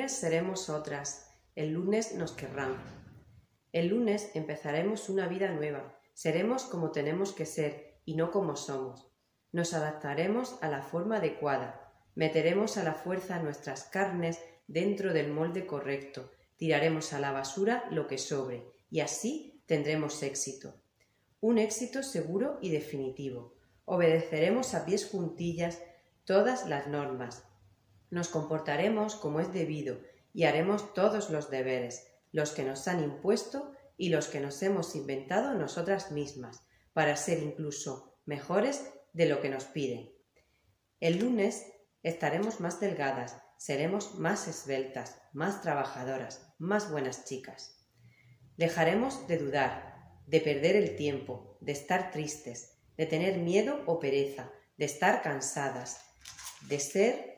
lunes seremos otras, el lunes nos querrán. El lunes empezaremos una vida nueva, seremos como tenemos que ser y no como somos. Nos adaptaremos a la forma adecuada, meteremos a la fuerza nuestras carnes dentro del molde correcto, tiraremos a la basura lo que sobre y así tendremos éxito. Un éxito seguro y definitivo. Obedeceremos a pies juntillas todas las normas. Nos comportaremos como es debido y haremos todos los deberes, los que nos han impuesto y los que nos hemos inventado nosotras mismas, para ser incluso mejores de lo que nos piden. El lunes estaremos más delgadas, seremos más esbeltas, más trabajadoras, más buenas chicas. Dejaremos de dudar, de perder el tiempo, de estar tristes, de tener miedo o pereza, de estar cansadas, de ser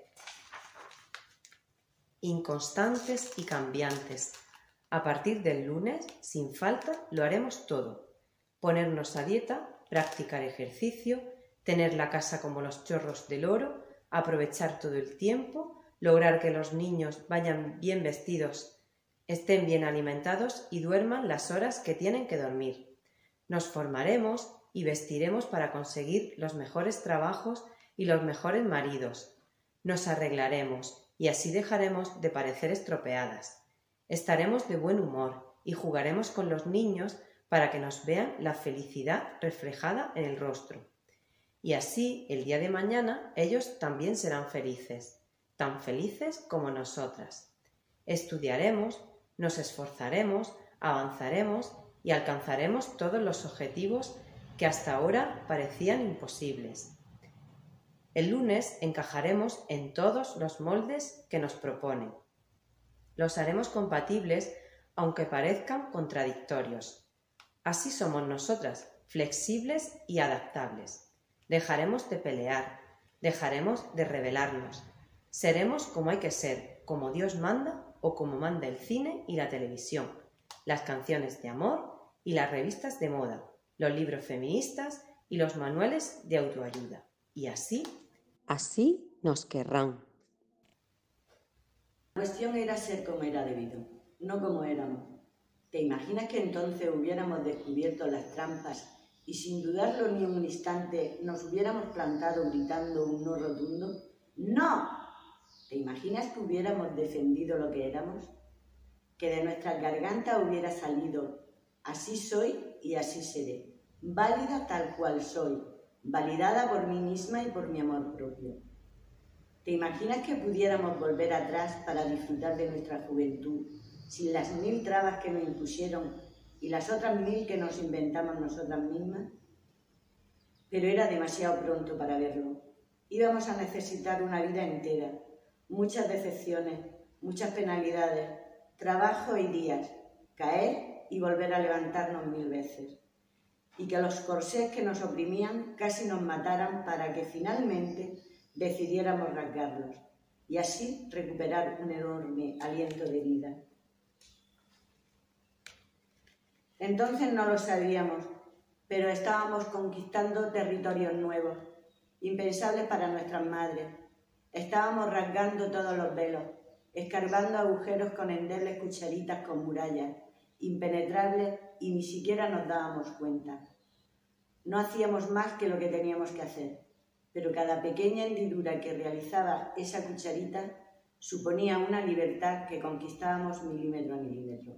inconstantes y cambiantes. A partir del lunes, sin falta, lo haremos todo. Ponernos a dieta, practicar ejercicio, tener la casa como los chorros del oro, aprovechar todo el tiempo, lograr que los niños vayan bien vestidos, estén bien alimentados y duerman las horas que tienen que dormir. Nos formaremos y vestiremos para conseguir los mejores trabajos y los mejores maridos. Nos arreglaremos y así dejaremos de parecer estropeadas. Estaremos de buen humor y jugaremos con los niños para que nos vean la felicidad reflejada en el rostro. Y así, el día de mañana, ellos también serán felices, tan felices como nosotras. Estudiaremos, nos esforzaremos, avanzaremos y alcanzaremos todos los objetivos que hasta ahora parecían imposibles. El lunes encajaremos en todos los moldes que nos proponen. Los haremos compatibles aunque parezcan contradictorios. Así somos nosotras, flexibles y adaptables. Dejaremos de pelear, dejaremos de rebelarnos. Seremos como hay que ser, como Dios manda o como manda el cine y la televisión, las canciones de amor y las revistas de moda, los libros feministas y los manuales de autoayuda. Y así nos querrán. La cuestión era ser como era debido, no como éramos. ¿Te imaginas que entonces hubiéramos descubierto las trampas y sin dudarlo ni un instante nos hubiéramos plantado gritando un no rotundo? ¡No! ¿Te imaginas que hubiéramos defendido lo que éramos? Que de nuestras gargantas hubiera salido así soy y así seré, válida tal cual soy, validada por mí misma y por mi amor propio. ¿Te imaginas que pudiéramos volver atrás para disfrutar de nuestra juventud sin las 1000 trabas que nos impusieron y las otras 1000 que nos inventamos nosotras mismas? Pero era demasiado pronto para verlo. Íbamos a necesitar una vida entera, muchas decepciones, muchas penalidades, trabajo y días, caer y volver a levantarnos 1000 veces. Y que los corsés que nos oprimían casi nos mataran para que finalmente decidiéramos rasgarlos y así recuperar un enorme aliento de vida. Entonces no lo sabíamos, pero estábamos conquistando territorios nuevos, impensables para nuestras madres. Estábamos rasgando todos los velos, escarbando agujeros con endebles cucharitas con murallas, impenetrables y ni siquiera nos dábamos cuenta. No hacíamos más que lo que teníamos que hacer, pero cada pequeña hendidura que realizaba esa cucharita suponía una libertad que conquistábamos milímetro a milímetro.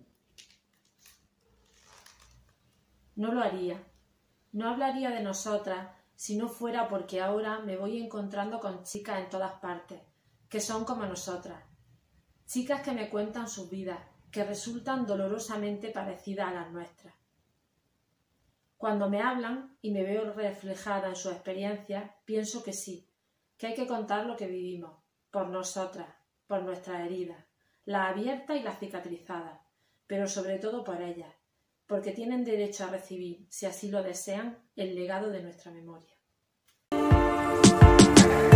No lo haría, no hablaría de nosotras si no fuera porque ahora me voy encontrando con chicas en todas partes, que son como nosotras. Chicas que me cuentan sus vidas, que resultan dolorosamente parecidas a las nuestras. Cuando me hablan y me veo reflejada en sus experiencias, pienso que sí, que hay que contar lo que vivimos, por nosotras, por nuestras heridas, las abiertas y las cicatrizadas, pero sobre todo por ellas, porque tienen derecho a recibir, si así lo desean, el legado de nuestra memoria.